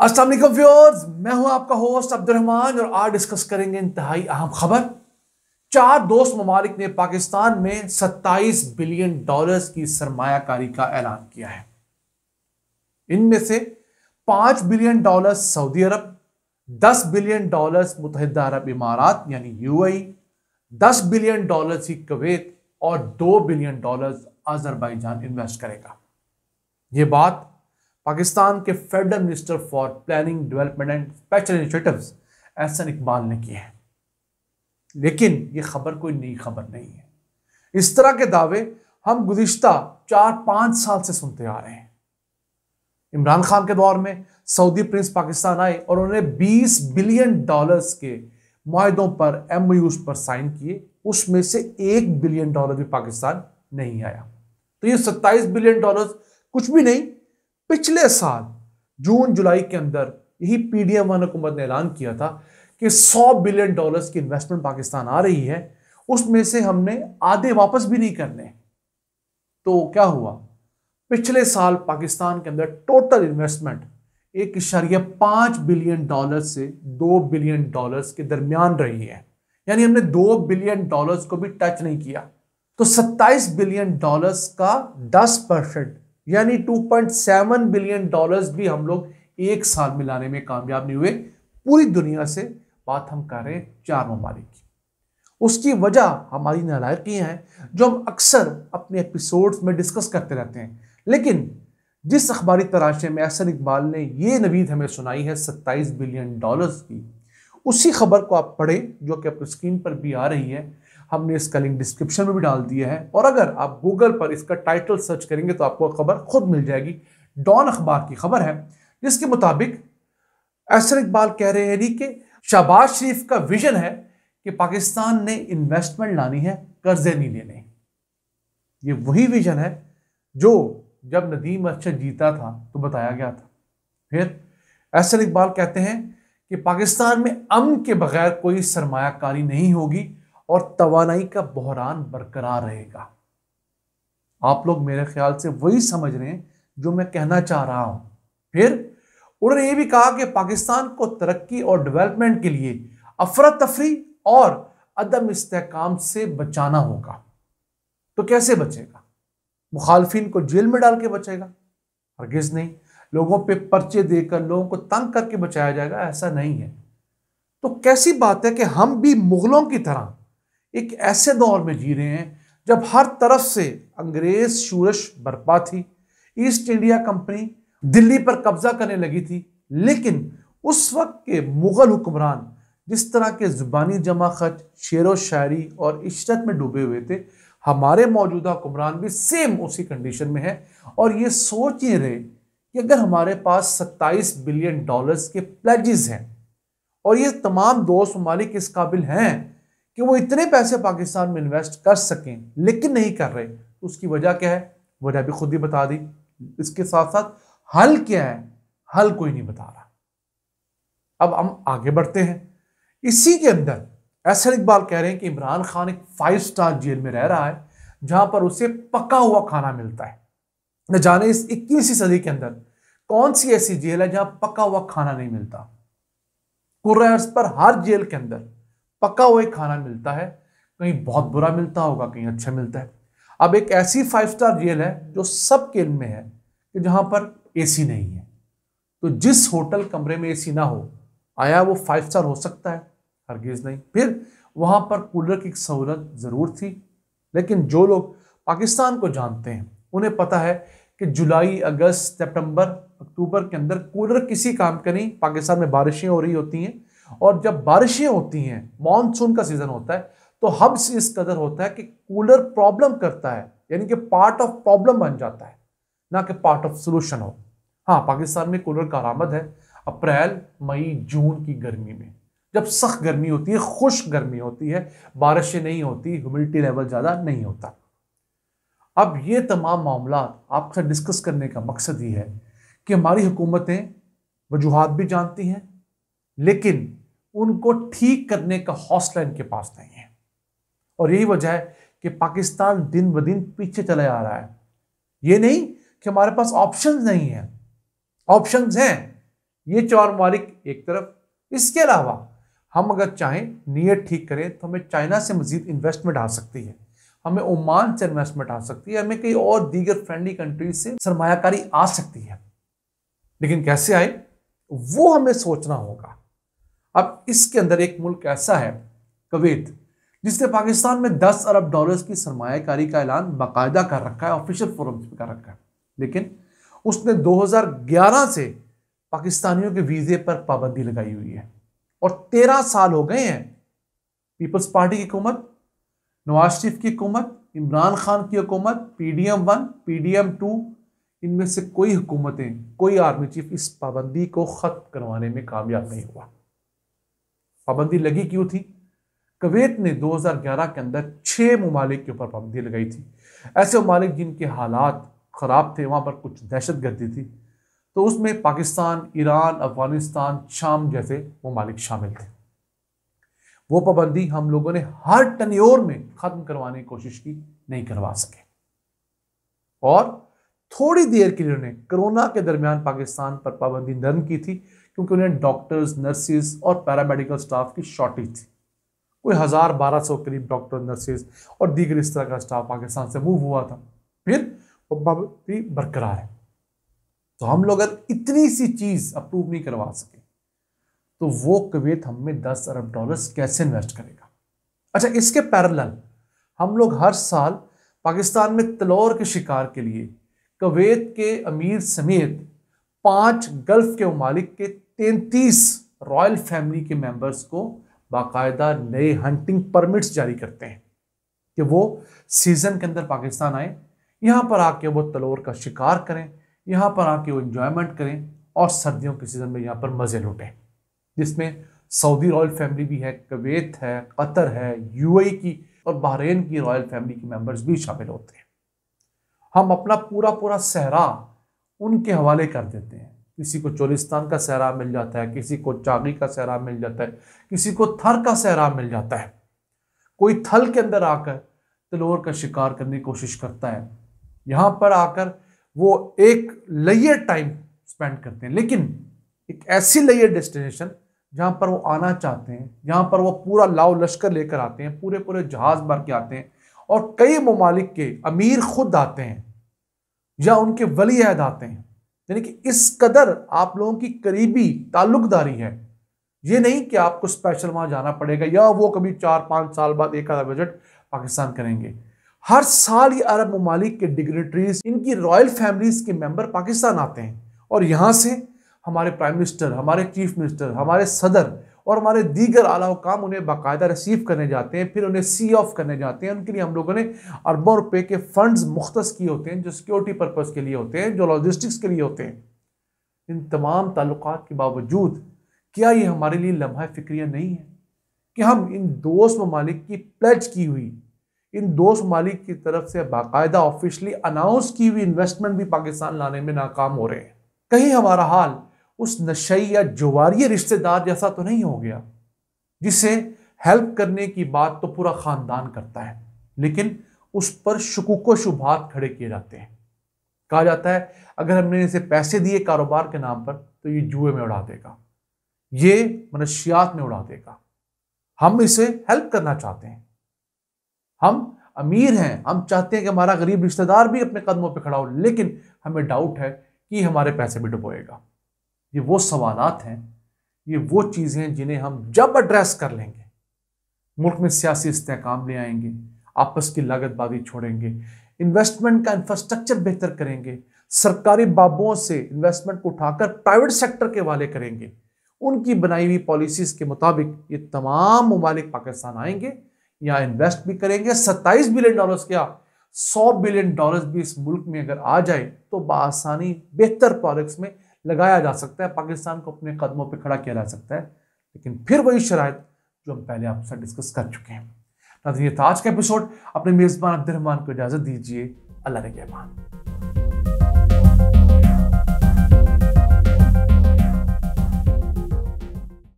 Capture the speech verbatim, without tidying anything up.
अस्सलाम वालेकुम व्यूअर्स, मैं हूं आपका होस्ट अब्दुर्रहमान और आज डिस्कस करेंगे इंतहाई अहम खबर। चार दोस्त ममालिक ने पाकिस्तान में सत्ताईस बिलियन डॉलर्स की सरमायाकारी का ऐलान किया है। इनमें से पांच बिलियन डॉलर्स सऊदी अरब, दस बिलियन डॉलर्स मुत्तहिदा अरब इमारात यानी यूएई, दस बिलियन डॉलर्स की कुवैत और दो बिलियन डॉलर्स अजरबैजान इन्वेस्ट करेगा। यह बात पाकिस्तान के federal minister for planning development and special initiatives Ahsan Iqbal ने की है। लेकिन यह खबर कोई नई खबर नहीं है। इस तरह के दावे हम गुज़िश्ता चार पांच साल से सुनते आ रहे हैं। इमरान खान के दौर में सऊदी प्रिंस पाकिस्तान आए और उन्होंने बीस बिलियन डॉलर्स के मुआहदों पर एमओयूज पर साइन किए, उसमें से एक बिलियन डॉलर भी पाकिस्तान नहीं आया। तो ये सत्ताईस बिलियन डॉलर कुछ भी नहीं। पिछले साल जून जुलाई के अंदर यही पीडीएम वन हुकूमत ने ऐलान किया था कि सौ बिलियन डॉलर्स की इन्वेस्टमेंट पाकिस्तान आ रही है, उसमें से हमने आधे वापस भी नहीं करने। तो क्या हुआ? पिछले साल पाकिस्तान के अंदर टोटल इन्वेस्टमेंट एक इशारिया पांच बिलियन डॉलर से दो बिलियन डॉलर्स के दरमियान रही है, यानी हमने दो बिलियन डॉलर्स को भी टच नहीं किया। तो सत्ताईस बिलियन डॉलर्स का दस परसेंट यानी दो पॉइंट सात बिलियन डॉलर्स भी हम लोग एक साल में लाने में कामयाब नहीं हुए। पूरी दुनिया से बात हम कर रहे हैं चार ममालिक की। उसकी वजह हमारी नालायकियां हैं जो हम अक्सर अपने एपिसोड्स में डिस्कस करते रहते हैं। लेकिन जिस अखबारी तराशे में एहसन इकबाल ने ये नवीद हमें सुनाई है सत्ताईस बिलियन डॉलर्स की, उसी खबर को आप पढ़ें जो कि अपनी स्क्रीन पर भी आ रही है। हमने इसका लिंक डिस्क्रिप्शन में भी डाल दिया है और अगर आप गूगल पर इसका टाइटल सर्च करेंगे तो आपको खबर खुद मिल जाएगी। डॉन अखबार की खबर है जिसके मुताबिक एहसन इकबाल कह रहे हैं कि शहबाज शरीफ का विजन है कि पाकिस्तान ने इन्वेस्टमेंट लानी है, कर्जे नहीं लेने। ये वही विजन है जो जब नदीम अरशद जीता था तो बताया गया था। फिर एहसन इकबाल कहते हैं कि पाकिस्तान में अमन के बगैर कोई सरमायाकारी नहीं होगी और तवानाई का बहरान बरकरार रहेगा। आप लोग मेरे ख्याल से वही समझ रहे हैं जो मैं कहना चाह रहा हूं। फिर उन्होंने ये भी कहा कि पाकिस्तान को तरक्की और डेवलपमेंट के लिए अफरा तफरी और अदम इस्तेहकाम से बचाना होगा। तो कैसे बचेगा? मुखालफिन को जेल में डाल के बचेगा? हरगिज नहीं। लोगों पे पर्चे देकर लोगों को तंग करके बचाया जाएगा? ऐसा नहीं है। तो कैसी बात है कि हम भी मुगलों की तरह एक ऐसे दौर में जी रहे हैं जब हर तरफ से अंग्रेज शूरश बरपा थी, ईस्ट इंडिया कंपनी दिल्ली पर कब्जा करने लगी थी। लेकिन उस वक्त के मुगल हुक्मरान जिस तरह के जुबानी जमा खर्च, शेरो शायरी और इशरत में डूबे हुए थे, हमारे मौजूदा हुक्मरान भी सेम उसी कंडीशन में है। और ये सोच ही रहे कि अगर हमारे पास सत्ताईस बिलियन डॉलर्स के प्लेजेस हैं और ये तमाम दोस्त ममालिक इस काबिल हैं कि वो इतने पैसे पाकिस्तान में इन्वेस्ट कर सकें, लेकिन नहीं कर रहे, उसकी वजह क्या है? वजह भी खुद ही बता दी। इसके साथ साथ हल क्या है? हल कोई नहीं बता रहा। अब हम आगे बढ़ते हैं। इसी के अंदर एहसन इकबाल कह रहे हैं कि इमरान खान एक फाइव स्टार जेल में रह रहा है जहां पर उसे पका हुआ खाना मिलता है। न जाने इस इक्कीसवीं सदी के अंदर कौन सी ऐसी जेल है जहां पका हुआ खाना नहीं मिलता। कुर्रार्स पर हर जेल के अंदर पका हुआ खाना मिलता है, कहीं बहुत बुरा मिलता होगा, कहीं अच्छा मिलता है। अब एक ऐसी फाइव स्टार जेल है जो सबके इल्म में है कि जहां पर एसी नहीं है। तो जिस होटल कमरे में एसी ना हो, आया वो फाइव स्टार हो सकता है? हरगिज नहीं। फिर वहां पर कूलर की सहूलत जरूर थी, लेकिन जो लोग पाकिस्तान को जानते हैं उन्हें पता है कि जुलाई, अगस्त, सितंबर, अक्टूबर के अंदर कूलर किसी काम का नहीं। पाकिस्तान में बारिशें हो रही होती हैं और जब बारिशें होती हैं, मानसून का सीजन होता है, तो हब्स इस कदर होता है कि कूलर प्रॉब्लम करता है, यानी कि पार्ट ऑफ प्रॉब्लम बन जाता है, ना कि पार्ट ऑफ सोल्यूशन हो। हाँ, पाकिस्तान में कूलर का आरामद है अप्रैल, मई, जून की गर्मी में, जब सख्त गर्मी होती है, खुश्क गर्मी होती है, बारिशें नहीं होती, ह्यूमिडिटी लेवल ज्यादा नहीं होता। अब ये तमाम मामला आपसे डिस्कस करने का मकसद ये है कि हमारी हुकूमतें वजूहात भी जानती हैं, लेकिन उनको ठीक करने का हौसला इनके पास नहीं है। और यही वजह है कि पाकिस्तान दिन ब दिन पीछे चला जा रहा है। ये नहीं कि हमारे पास ऑप्शंस नहीं है, ऑप्शंस हैं, ये चार ममालिक एक तरफ। इसके अलावा हम अगर चाहें नीयत ठीक करें तो हमें चाइना से मजीद इन्वेस्टमेंट आ सकती है, हमें ओमान से इन्वेस्टमेंट आ सकती है, हमें कई और दीगर फ्रेंडली कंट्रीज से सरमायाकारी आ सकती है। लेकिन कैसे आए वो हमें सोचना होगा। अब इसके अंदर एक मुल्क ऐसा है कुवैत, जिसने पाकिस्तान में दस अरब डॉलर्स की सरमायाकारी का ऐलान बाकायदा कर रखा है, ऑफिशियल फोरम पे कर रखा है, लेकिन उसने दो हज़ार ग्यारह से पाकिस्तानियों के वीजे पर पाबंदी लगाई हुई है और तेरह साल हो गए हैं। पीपल्स पार्टी की हुकूमत, नवाज शरीफ की हुकूमत, इमरान खान की हुकूमत, पीडीएम वन, पीडीएम टू, इनमें से कोई हुकूमतें, कोई आर्मी चीफ इस पाबंदी को खत्म करवाने में कामयाब नहीं हुआ। पाबंदी लगी क्यों थी? कुवैत ने दो हज़ार ग्यारह के अंदर छह ममालिक के ऊपर पाबंदी लगाई थी। ऐसे ममालिक जिनके हालात खराब थे, वहां पर कुछ दहशत गर्दी थी, तो उसमें पाकिस्तान, ईरान, अफगानिस्तान, शाम जैसे ममालिक शामिल थे। वो पाबंदी हम लोगों ने हर टन्योर में खत्म करवाने की कोशिश की, नहीं करवा सके। और थोड़ी देर के लिए उन्होंने कोरोना के दरमियान पाकिस्तान पर पाबंदी नरम की थी, क्योंकि उन्हें डॉक्टर्स, नर्सिस और पैरामेडिकल स्टाफ की शॉर्टेज थी। कोई हजार बारह सौ करीब डॉक्टर, नर्सिस और दीगर इस तरह का स्टाफ पाकिस्तान से मूव हुआ था, फिर वो पाबंदी बरकरार है। तो हम लोग अगर इतनी सी चीज अप्रूव नहीं करवा सके तो वो कुवैत हमें दस अरब डॉलर्स कैसे इन्वेस्ट करेगा? अच्छा, इसके पैरेलल हम लोग हर साल पाकिस्तान में तलौर के शिकार के लिए कुवैत के अमीर समेत पांच गल्फ के ममालिक के तैंतीस रॉयल फैमिली के मेंबर्स को बाकायदा नए हंटिंग परमिट्स जारी करते हैं कि वो सीजन के अंदर पाकिस्तान आए, यहां पर आके वो तलौर का शिकार करें, यहां पर आके वो एंजॉयमेंट करें और सर्दियों के सीजन में यहां पर मजे लूटें, जिसमें सऊदी रॉयल फैमिली भी है, कुवैत है, कतर है, यूएई की और बहरीन की रॉयल फैमिली के मेंबर्स भी शामिल होते हैं। हम अपना पूरा पूरा सहरा उनके हवाले कर देते हैं। किसी को चोलिस्तान का सहरा मिल जाता है, किसी को चागी का सहरा मिल जाता है, किसी को थर का सहरा मिल जाता है। कोई थल के अंदर आकर तलौर का शिकार करने की कोशिश करता है, यहां पर आकर वो एक लेयर टाइम स्पेंड करते हैं, लेकिन एक ऐसी लेयर डेस्टिनेशन जहां पर वो आना चाहते हैं, जहां पर वो पूरा लाव लश्कर लेकर आते हैं, पूरे पूरे जहाज भर के आते हैं और कई ममालिक के अमीर खुद आते हैं या उनके वली अहद आते हैं। यानी कि इस कदर आप लोगों की करीबी ताल्लुकदारी है। ये नहीं कि आपको स्पेशल वहां जाना पड़ेगा या वो कभी चार पांच साल बाद एक आधा विजिट पाकिस्तान करेंगे। हर साल ये अरब ममालिक के डिग्नेटरीज, इनकी रॉयल फैमिलीज के मेंबर पाकिस्तान आते हैं और यहां से हमारे प्राइम मिनिस्टर, हमारे चीफ मिनिस्टर, हमारे सदर और हमारे दीगर आला हुकाम उन्हें बाकायदा रिसीव करने जाते हैं, फिर उन्हें सी ऑफ करने जाते हैं। उनके लिए हम लोगों ने अरबों रुपए के फंड्स मुख्तस किए होते हैं, जो सिक्योरिटी पर्पस के लिए होते हैं, जो लॉजिस्टिक्स के लिए होते हैं। इन तमाम ताल्लुकात के बावजूद क्या ये हमारे लिए लम्हा फिक्रिया नहीं है कि हम इन दोस्त ममालिक की प्लेज की हुई, इन दोस्त ममालिक की तरफ से बाकायदा ऑफिशियली अनाउंस की हुई इन्वेस्टमेंट भी पाकिस्तान लाने में नाकाम हो रहे हैं? कहीं हमारा हाल उस नशई या जुवारी रिश्तेदार जैसा तो नहीं हो गया जिसे हेल्प करने की बात तो पूरा खानदान करता है, लेकिन उस पर शुकूक शुबात खड़े किए जाते हैं। कहा जाता है अगर हमने इसे पैसे दिए कारोबार के नाम पर तो ये जुए में उड़ा देगा, ये मनशियात में उड़ा देगा। हम इसे हेल्प करना चाहते हैं, हम अमीर हैं, हम चाहते हैं कि हमारा गरीब रिश्तेदार भी अपने कदमों पे खड़ा हो, लेकिन हमें डाउट है कि हमारे पैसे भी डुबोएगा। ये वो सवालात हैं, ये वो चीज़ें हैं जिन्हें हम जब एड्रेस कर लेंगे, मुल्क में सियासी इस्तेहकाम ले आएंगे, आपस की लागतबाजी छोड़ेंगे, इन्वेस्टमेंट का इंफ्रास्ट्रक्चर बेहतर करेंगे, सरकारी बाबुओं से इन्वेस्टमेंट को उठाकर प्राइवेट सेक्टर के वाले करेंगे, उनकी बनाई हुई पॉलिसीज के मुताबिक ये तमाम ममालिक पाकिस्तान आएंगे, यहाँ इन्वेस्ट भी करेंगे। सत्ताईस बिलियन डॉलर्स क्या सौ बिलियन डॉलर्स भी इस मुल्क में अगर आ जाए तो बआसानी बेहतर प्रोजेक्ट्स में लगाया जा सकता है, पाकिस्तान को अपने कदमों पे खड़ा किया जा सकता है। लेकिन फिर वही शराइत जो हम पहले आपसे डिस्कस कर चुके हैं। नाज़रीन, ये था आज का एपिसोड। अपने मेजबान अब्दुल रहमान को इजाजत दीजिए। अल्लाह ने के अमान।